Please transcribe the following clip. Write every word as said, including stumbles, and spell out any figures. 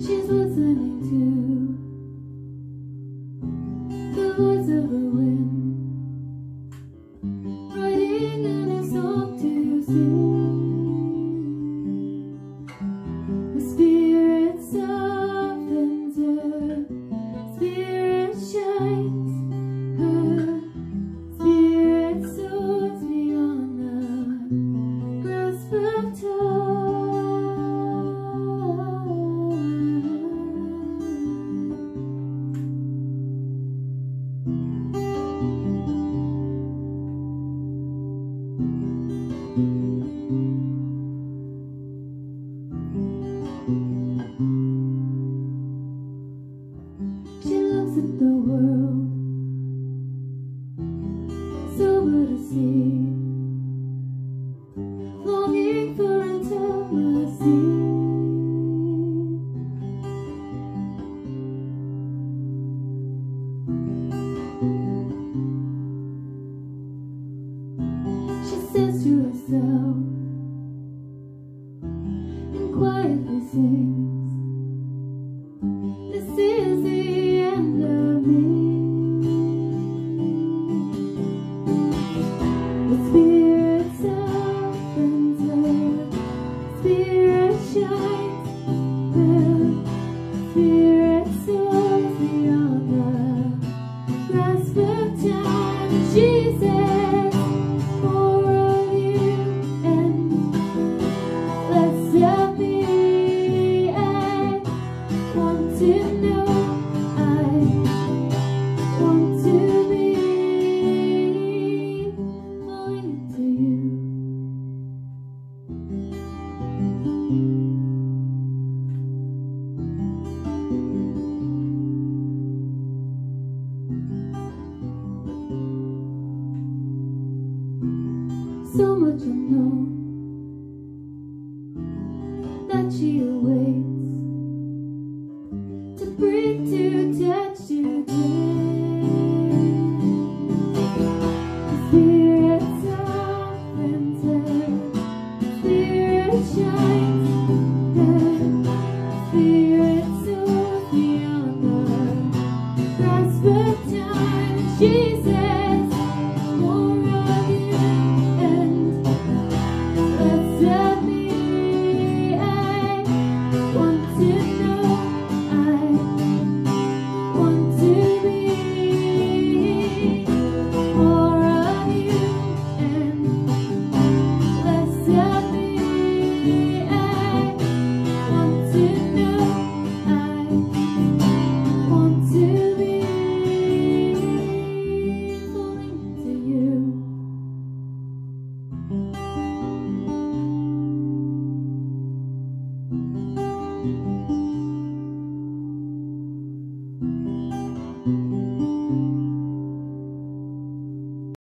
She's listening to the voice of the wind, writing a new song to sing. Her spirit softens, her spirit shines, her spirit soars beyond the grasp of time. She looks at the world, sober to see, longing for intimacy. She says to herself and quietly sings, "This is the end of me." The spirit softens, her spirit shines, her spirit soars beyond the grasp of time. And she says, "More of you and less of me. I want to know, I want to be falling into you." So much unknown that she awaits to breathe, to touch,